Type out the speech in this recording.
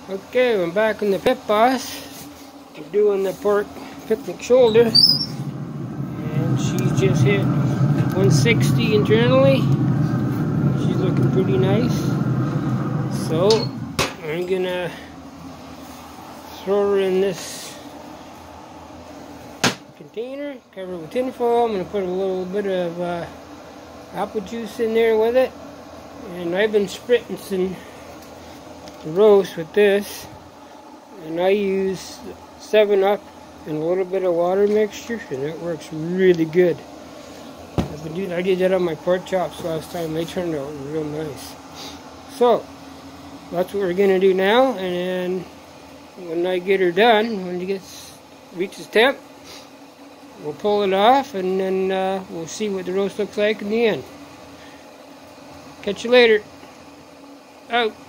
Okay, I'm back in the pit boss. We're doing the pork picnic shoulder. And she's just hit 160 internally. She's looking pretty nice. So, I'm gonna throw her in this container, cover it with tin foil. I'm gonna put a little bit of apple juice in there with it. And I've been spritzing the roast with this, and I use 7-Up and a little bit of water mixture, and it works really good. I did that on my pork chops last time. They turned out real nice. So that's what we're gonna do now, and then when I get her done, when it reaches temp, we'll pull it off, and then we'll see what the roast looks like in the end. Catch you later. Out.